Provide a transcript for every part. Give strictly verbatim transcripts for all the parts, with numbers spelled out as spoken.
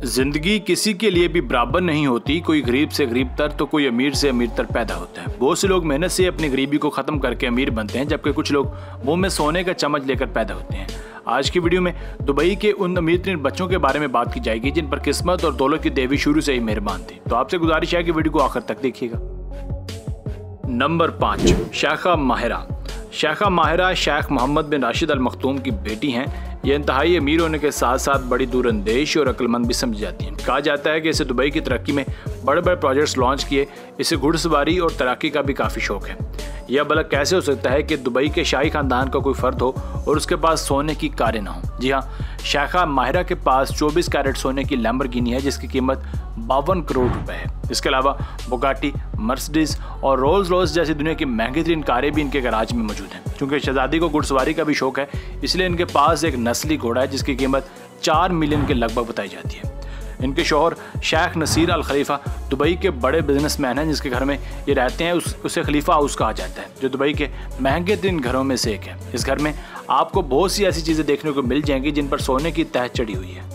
जिंदगी किसी के लिए भी बराबर नहीं होती। कोई गरीब से गरीब तर तो कोई अमीर से अमीर तर पैदा होता है। बहुत से लोग मेहनत से अपनी गरीबी को खत्म करके अमीर बनते हैं, जबकि कुछ लोग मुंह में सोने का चम्मच लेकर पैदा होते हैं। आज की वीडियो में दुबई के उन अमीर तरीन बच्चों के बारे में बात की जाएगी जिन पर किस्मत और दौलत की देवी शुरू से ही मेहरबान थी। तो आपसे गुजारिश है कि वीडियो को आखिर तक देखिएगा। नंबर पाँच, शेखा माहिरा। शेखा माहिरा शेख मोहम्मद बिन राशिद अल मखतूम की बेटी हैं। ये इंतहाई अमीर होने के साथ साथ बड़ी दूरअंदेश और अक्लमंद भी समझी जाती हैं। कहा जाता है कि इसे दुबई की तरक्की में बड़े बड़े प्रोजेक्ट्स लॉन्च किए। इसे घुड़सवारी और तैराकी का भी काफ़ी शौक है। यह भला कैसे हो सकता है कि दुबई के शाही खानदान का कोई फर्द हो और उसके पास सोने की कारें ना हो। जी हाँ, शेखा माहिरा के पास चौबीस कैरेट सोने की लैम्बोर्गिनी है जिसकी कीमत बावन करोड़ रुपए है। इसके अलावा बुगाटी, मर्सिडीज और रोल्स रॉयस जैसी दुनिया की महंगी तरीन कारें भी इनके गैराज में मौजूद हैं। क्योंकि शहजादी को घुड़सवारी का भी शौक है, इसलिए इनके पास एक नस्ली घोड़ा है जिसकी कीमत चार मिलियन के लगभग बताई जाती है। इनके शौहर Sheikh Nasser Al Khalifa Dubai के बड़े बिजनेसमैन हैं। जिसके घर में ये रहते हैं उस उसे खलीफा हाउस कहा जाता है, जो दुबई के महंगे तरीन घरों में से एक है। इस घर में आपको बहुत सी ऐसी चीजें देखने को मिल जाएंगी जिन पर सोने की तह चढ़ी हुई है।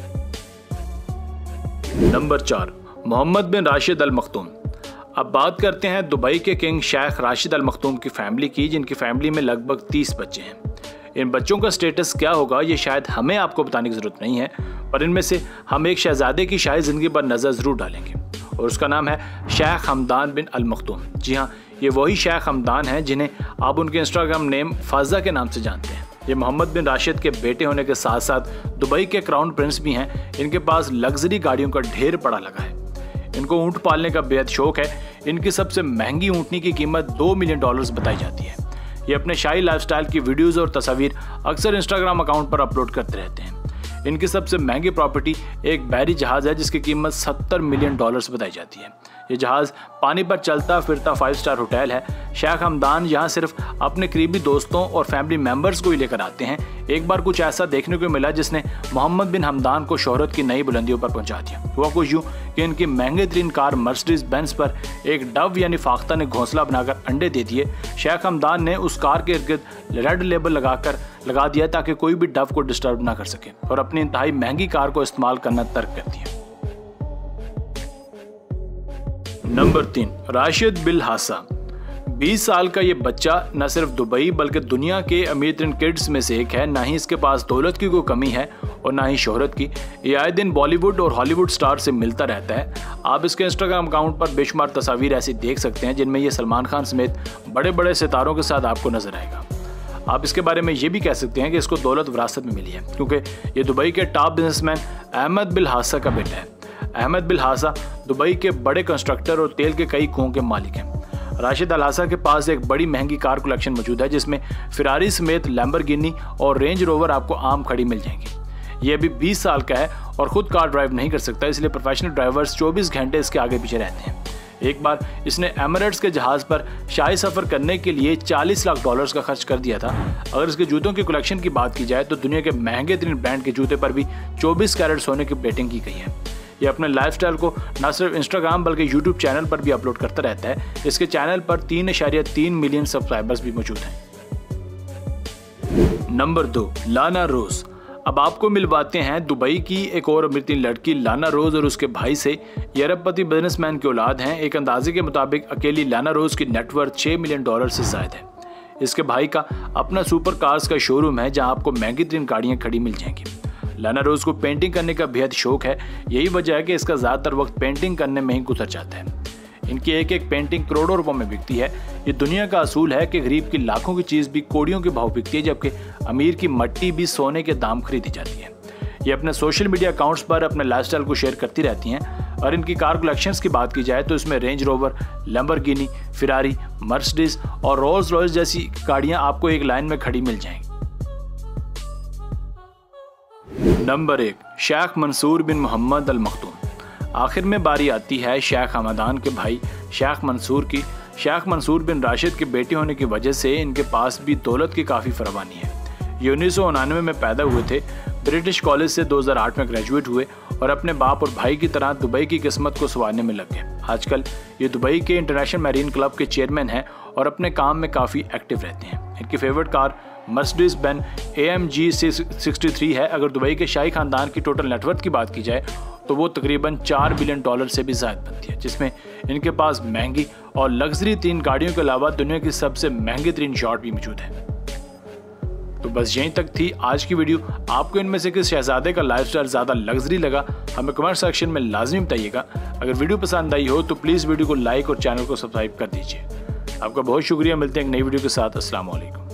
नंबर चार, मोहम्मद बिन राशिद अल मखतूम। अब बात करते हैं दुबई के king Sheikh Rashid Al Maktoum की फैमिली की, जिनकी फैमिली में लगभग तीस बच्चे हैं। इन बच्चों का स्टेटस क्या होगा ये शायद हमें आपको बताने की जरूरत नहीं है, पर इनमें से हम एक शहजादे की शाही जिंदगी पर नजर जरूर डालेंगे और उसका नाम है शेख हमदान बिन अल मखतूम। जी हाँ, ये वही शेख हमदान हैं जिन्हें आप उनके इंस्टाग्राम नेम फाजा के नाम से जानते हैं। ये मोहम्मद बिन राशिद के बेटे होने के साथ साथ दुबई के क्राउन प्रिंस भी हैं। इनके पास लग्जरी गाड़ियों का ढेर पड़ा लगा है। इनको ऊँट पालने का बेहद शौक है। इनकी सबसे महंगी ऊँटनी की कीमत दो मिलियन डॉलर्स बताई जाती है। ये अपने शाही लाइफस्टाइल की वीडियोस और तस्वीर अक्सर इंस्टाग्राम अकाउंट पर अपलोड करते रहते हैं। इनकी सबसे महंगी प्रॉपर्टी एक बहरी जहाज़ है जिसकी कीमत सत्तर मिलियन डॉलर्स बताई जाती है। ये जहाज़ पानी पर चलता फिरता फाइव स्टार होटल है। शेख हमदान यहाँ सिर्फ अपने करीबी दोस्तों और फैमिली मेम्बर्स को ही लेकर आते हैं। एक बार कुछ ऐसा देखने को मिला जिसने मोहम्मद बिन हमदान को शोहरत की नई बुलंदियों पर पहुंचा दिया। हुआ कुछ यूँ कि इनकी महंगे तरीन कार मर्सिडीज बेंज पर एक डव यानी फाख्ता ने घोंसला बनाकर अंडे दे दिए। शेख हमदान ने उस कार के इर्द गिर्द रेड लेबल लगाकर लगा दिया ताकि कोई भी डव को डिस्टर्ब ना कर सके और अपनी इंतहाई महंगी कार को इस्तेमाल करना तर्क कर दिया। नंबर तीन, राशिद बिल हासा। बीस साल का ये बच्चा न सिर्फ दुबई बल्कि दुनिया के अमीर तरीन किड्स में से एक है। ना ही इसके पास दौलत की कोई कमी है और ना ही शोहरत की। ये आए दिन बॉलीवुड और हॉलीवुड स्टार से मिलता रहता है। आप इसके इंस्टाग्राम अकाउंट पर बेशुमार तस्वीर ऐसी देख सकते हैं जिनमें ये सलमान खान समेत बड़े बड़े सितारों के साथ आपको नजर आएगा। आप इसके बारे में ये भी कह सकते हैं कि इसको दौलत विरासत में मिली है, क्योंकि ये दुबई के टॉप बिजनेसमैन अहमद बिल हासा का बेटा है। अहमद बिल हासा दुबई के बड़े कंस्ट्रक्टर और तेल के कई कुओं के मालिक हैं। राशिद अल हासा के पास एक बड़ी महंगी कार कलेक्शन मौजूद है जिसमें फिरारी समेत लैम्बोर्गिनी और रेंज रोवर आपको आम खड़ी मिल जाएंगी। ये अभी बीस साल का है और खुद कार ड्राइव नहीं कर सकता, इसलिए प्रोफेशनल ड्राइवर्स चौबीस घंटे इसके आगे पीछे रहते हैं। एक बार इसने एमिरेट्स के जहाज़ पर शाही सफ़र करने के लिए चालीस लाख डॉलर्स का खर्च कर दिया था। अगर इसके जूतों की कलेक्शन की बात की जाए तो दुनिया के महंगे तरीन ब्रांड के जूते पर भी चौबीस कैरेट सोने की प्लेटिंग की गई है। ये अपने लाइफस्टाइल को न सिर्फ इंस्टाग्राम बल्कि यूट्यूब चैनल पर भी अपलोड करता रहता है। इसके चैनल पर तीन इशारिया तीन मिलियन सब्सक्राइबर्स भी मौजूद हैं। नंबर दो, लाना रोज। अब आपको मिलवाते हैं दुबई की एक और अमीर तरीन लड़की लाना रोज और उसके भाई से। ये अरबपति बिजनेसमैन की औलाद हैं। एक अंदाजे के मुताबिक अकेली लाना रोज की नेटवर्थ छः मिलियन डॉलर से ज्यादा है। इसके भाई का अपना सुपर कार्स का शोरूम है जहां आपको महंगी तरीन गाड़ियां खड़ी मिल जाएंगी। लाना रोज को पेंटिंग करने का बेहद शौक है। यही वजह है कि इसका ज़्यादातर वक्त पेंटिंग करने में ही गुजर जाता है। इनकी एक एक पेंटिंग करोड़ों रुपयों में बिकती है। ये दुनिया का असूल है कि गरीब की लाखों की चीज़ भी कोड़ियों के भाव बिकती है, जबकि अमीर की मट्टी भी सोने के दाम खरीदी जाती है। ये अपने सोशल मीडिया अकाउंट्स पर अपने लाइफस्टाइल को शेयर करती रहती हैं। और इनकी कार कलेक्शंस की बात की जाए तो इसमें Range Rover, Lamborghini, Ferrari, Mercedes और रोल्स रॉयस जैसी गाड़ियाँ आपको एक लाइन में खड़ी मिल जाएंगी। नंबर एक, शेख मंसूर बिन मोहम्मद अल मखतूम। आखिर में बारी आती है शेख हमदान के भाई शेख मंसूर की। शेख मंसूर बिन राशिद के बेटे होने की वजह से इनके पास भी दौलत की काफ़ी फरावानी है। ये उन्नीस सौ उनानवे में पैदा हुए थे। ब्रिटिश कॉलेज से दो हज़ार आठ में ग्रेजुएट हुए और अपने बाप और भाई की तरह दुबई की किस्मत को संवारने में लग गए। आजकल ये दुबई के इंटरनेशनल मैरीन क्लब के चेयरमैन हैं और अपने काम में काफ़ी एक्टिव रहते हैं। इनकी favourite car Mercedes Benz A M G sixty three है। अगर दुबई के शाही खानदान की टोटल नेटवर्थ की बात की जाए तो वो तकरीबन चार बिलियन डॉलर से भी ज़्यादा बनती है, जिसमें इनके पास महंगी और लग्जरी तीन गाड़ियों के अलावा दुनिया की सबसे महंगी तीन शॉट भी मौजूद है। तो बस यहीं तक थी आज की वीडियो। आपको इनमें से किस शहजादे का लाइफस्टाइल ज़्यादा लग्जरी लगा, हमें कमेंट सेक्शन में लाजमी बताइएगा। अगर वीडियो पसंद आई हो तो प्लीज़ वीडियो को लाइक और चैनल को सब्सक्राइब कर दीजिए। आपका बहुत शुक्रिया। मिलते हैं एक नई वीडियो के साथ। अस्सलाम वालेकुम।